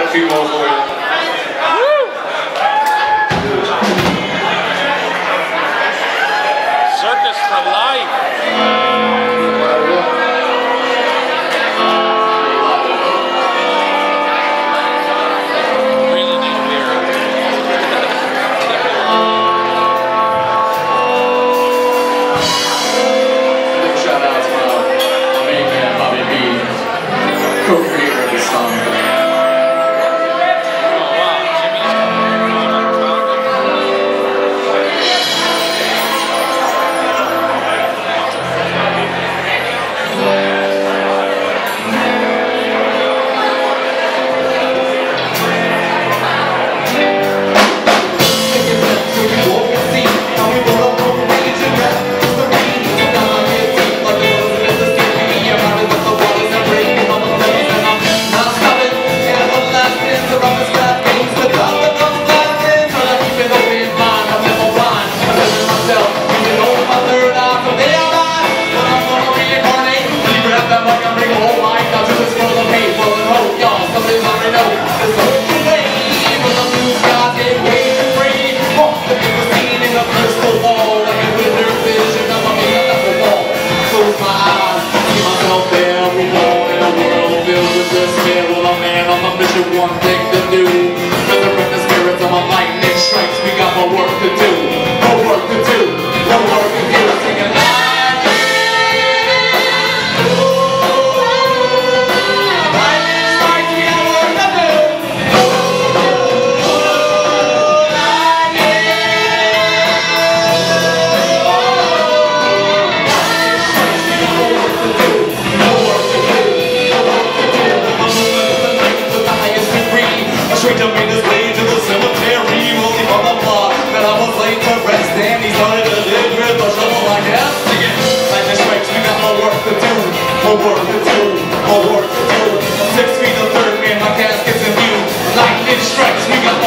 got two more for you. Circus for life. Co-creator of this song. One thing to do, resurrect the spirits of my lightning strikes. We got more work to do, more work to do, more work to do. Singing lightning, lightning strikes. We got work to do. Straight to made his way to the cemetery, only for the block that I was late to rest. And he started to live with a shovel like that. Singing, lightning strikes, we got more work to do, more work to do, more work to do. 6 feet of third man, my casket's in view. Lightning strikes, we got